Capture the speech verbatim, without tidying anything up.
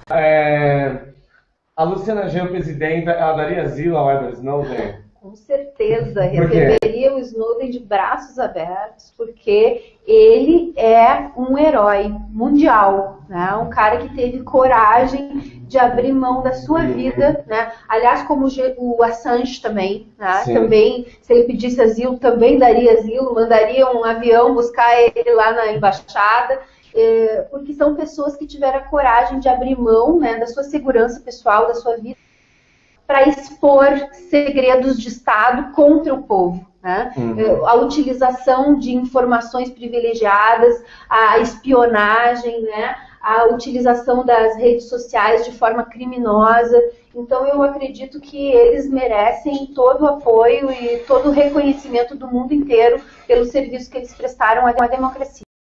É, a Luciana Genro, presidenta, ela daria asilo ao Edward Snowden? Com certeza, Por quê? receberia o Snowden de braços abertos, porque ele é um herói mundial, né? Um cara que teve coragem de abrir mão da sua vida, né? Aliás, como o Assange também, né? Também, se ele pedisse asilo, também daria asilo, mandaria um avião buscar ele lá na embaixada, porque são pessoas que tiveram a coragem de abrir mão, né, da sua segurança pessoal, da sua vida, para expor segredos de Estado contra o povo. Né? Uhum. A utilização de informações privilegiadas, a espionagem, né? A utilização das redes sociais de forma criminosa. Então eu acredito que eles merecem todo o apoio e todo o reconhecimento do mundo inteiro pelo serviço que eles prestaram à democracia.